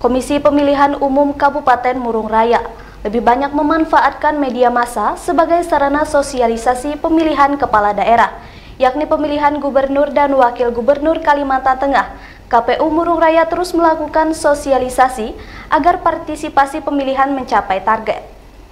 Komisi Pemilihan Umum Kabupaten Murung Raya lebih banyak memanfaatkan media massa sebagai sarana sosialisasi pemilihan kepala daerah, yakni pemilihan gubernur dan wakil gubernur Kalimantan Tengah. KPU Murung Raya terus melakukan sosialisasi agar partisipasi pemilihan mencapai target.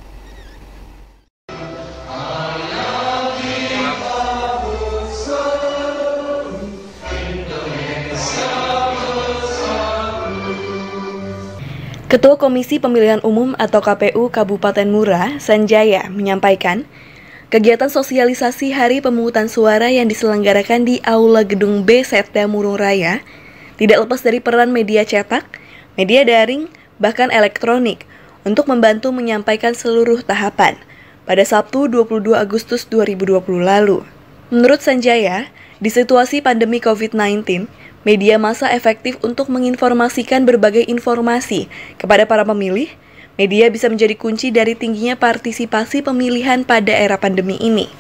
Ketua Komisi Pemilihan Umum atau KPU Kabupaten Mura, Sanjaya, menyampaikan, kegiatan sosialisasi Hari Pemungutan Suara yang diselenggarakan di Aula Gedung B Setda Murung Raya tidak lepas dari peran media cetak, media daring, bahkan elektronik untuk membantu menyampaikan seluruh tahapan pada Sabtu 22 Agustus 2020 lalu. Menurut Sanjaya, di situasi pandemi COVID-19, media massa efektif untuk menginformasikan berbagai informasi kepada para pemilih. Media bisa menjadi kunci dari tingginya partisipasi pemilihan pada era pandemi ini.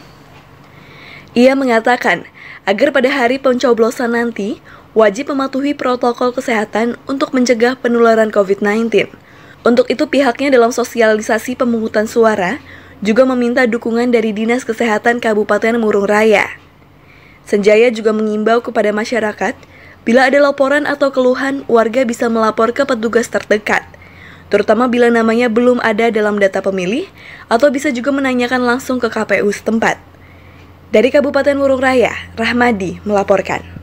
Ia mengatakan, agar pada hari pencoblosan nanti, wajib mematuhi protokol kesehatan untuk mencegah penularan COVID-19. Untuk itu pihaknya dalam sosialisasi pemungutan suara juga meminta dukungan dari Dinas Kesehatan Kabupaten Murung Raya. Sanjaya juga mengimbau kepada masyarakat, bila ada laporan atau keluhan, warga bisa melapor ke petugas terdekat, terutama bila namanya belum ada dalam data pemilih, atau bisa juga menanyakan langsung ke KPU setempat. Dari Kabupaten Murung Raya, Rahmadi melaporkan.